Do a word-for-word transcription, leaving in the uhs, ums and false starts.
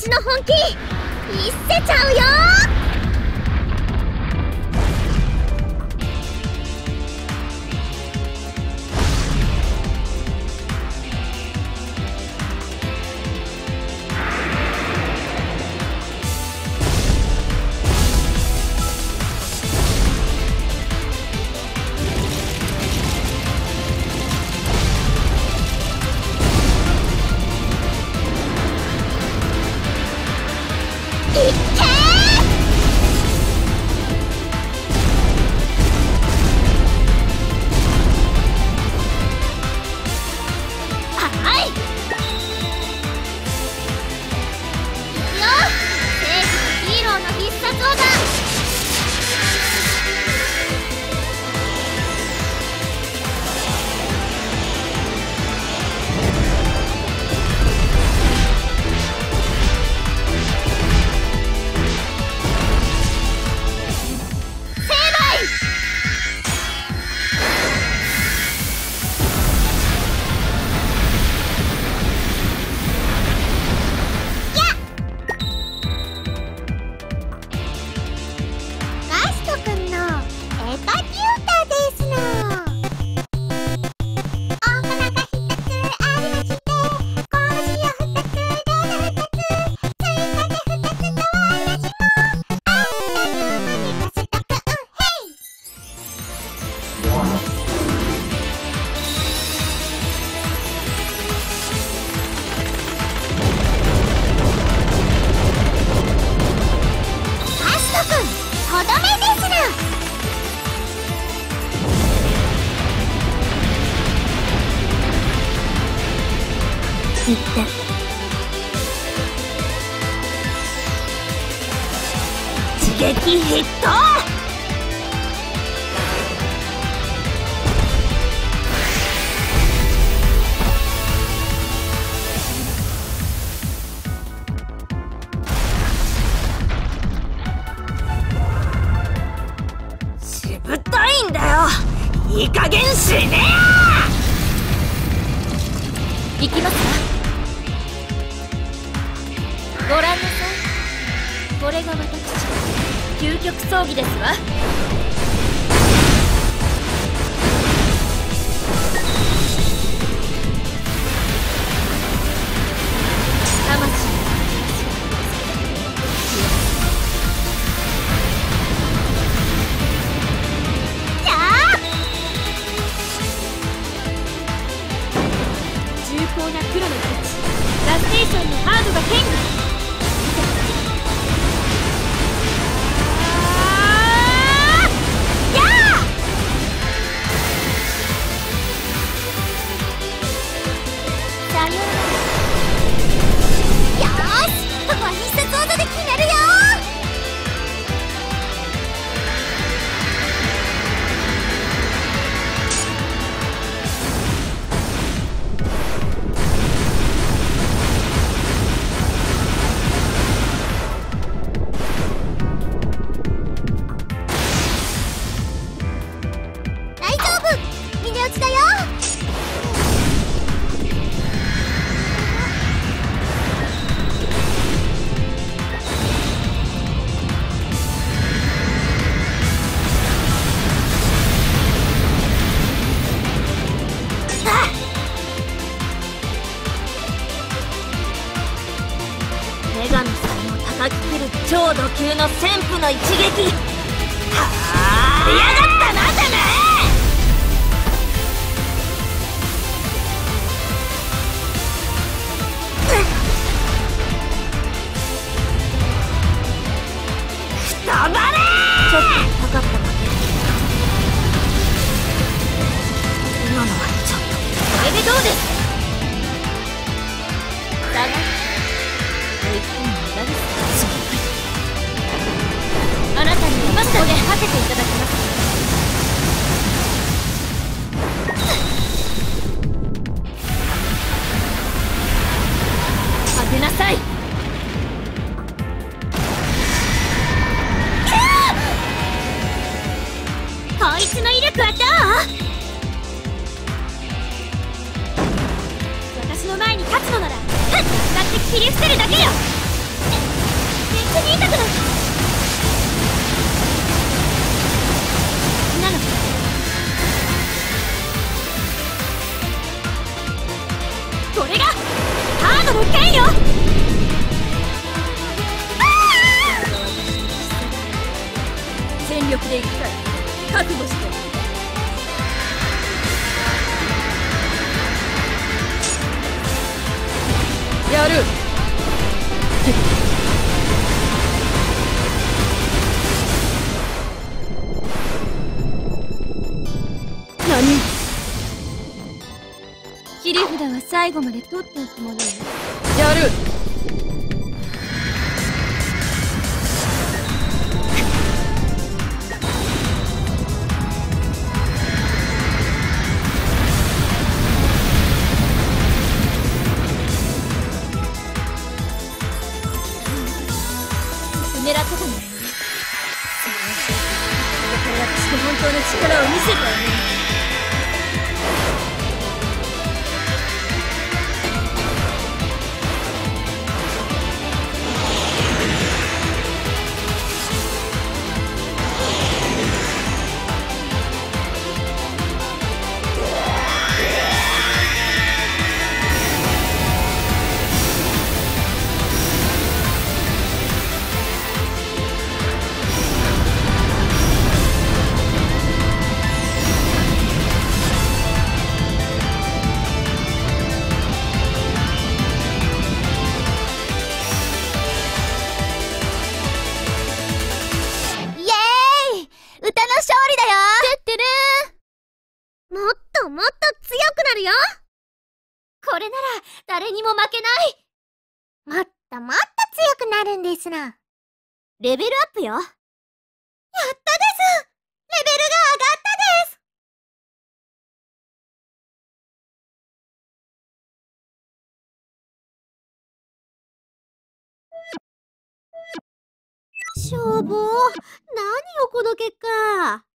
私の本気見せちゃうよ。一撃ヒット。しぶといんだよ。いい加減死ねや。行きますわ。ご覧なさい。これが私究極装備ですわ。魂やあ、重厚な黒の土地ラステーションのハードが変化。女神さんを叩き切る超度級の旋風の一撃。はあ、やがったなてめえ。くたばれー。ちょっと高かっただけ。今のはちょっと。これでどうです。下がってあなたに今ここではけていただきます。当てなさい。こいつの威力はどう？私の前に立つのなら使って切り捨てるだけよ。 に痛くなる。なのこれがハードの剣よ。全力でいくから覚悟して。やる。何？切り札は最後まで取っておくものよ。やる。狙ってたのよね。これ私の本当の力を見せてあげる。もっともっと強くなるよ。これなら誰にも負けない。もっともっと強くなるんですな。レベルアップよ。やったです。レベルが上がったです。しょぼー。何よこの結果。